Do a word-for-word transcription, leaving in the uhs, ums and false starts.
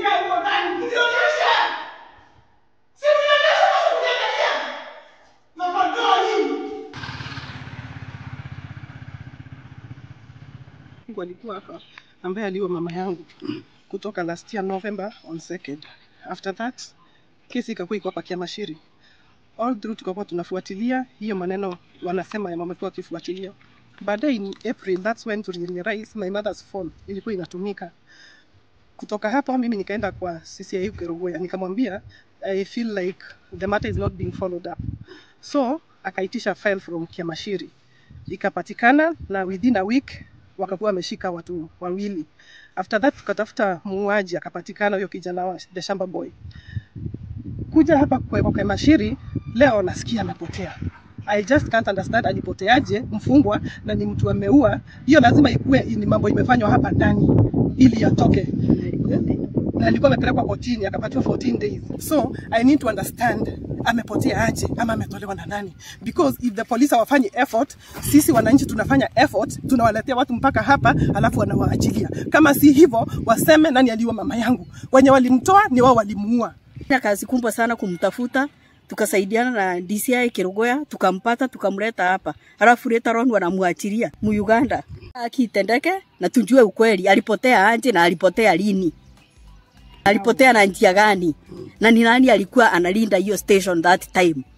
Alikuwa hapa ambaye aliwa mama yangu kutoka last year November on second. After that kesi ikakuwa iko hapa Kiamashiri. All through tukakuwa tunafuatilia hiyo maneno wanasema ya mama kwa kifuatilia. Baadaye in April, that's when to realize my mother's phone ilikuwa inatumika. Kutoka hapo mimi nikaenda kwa C C I Ukerugoya nikamwambia I feel like the matter is not being followed up. So akaitisha file from Kiamashiri. Ikapatikana na within a week wakakuwa wameshika watu wawili. After that tukatafuta muuaji akapatikana huyo kijana wa the shamba boy. Kuja hapa kwa Kiamashiri leo nasikia amepotea. I just can't understand alipoteaje mfungwa na ni mtu ameua. Hiyo lazima ikuwe ni mambo imefanywa hapa ndani ili atoke. Na alikuwa amepelekwa kotini akapatiwa fourteen days. So I need to understand amepotea aje ama ametolewa na nani, because if the police wafanye effort, sisi wananchi tunafanya effort, tunawaletea watu mpaka hapa alafu wanawaachilia. Kama si hivyo waseme nani aliua mama yangu, wenye walimtoa ni wao walimuua. Kazi kubwa sana kumtafuta, tukasaidiana na D C I Kerugoya, tukampata tukamleta hapa. Halafu leta roho wanamuachilia mu Uganda. Akitendeke na tujue ukweli alipotea aje na alipotea lini. Alipotea na njia gani? Na ni nani alikuwa analinda hiyo station that time?